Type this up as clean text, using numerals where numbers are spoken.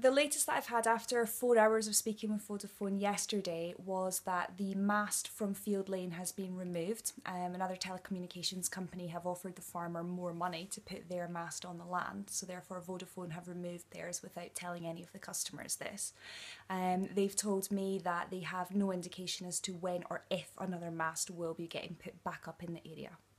The latest that I've had after 4 hours of speaking with Vodafone yesterday was that the mast from Field Lane has been removed. Another telecommunications company have offered the farmer more money to put their mast on the land, so therefore Vodafone have removed theirs without telling any of the customers this. They've told me that they have no indication as to when or if another mast will be getting put back up in the area.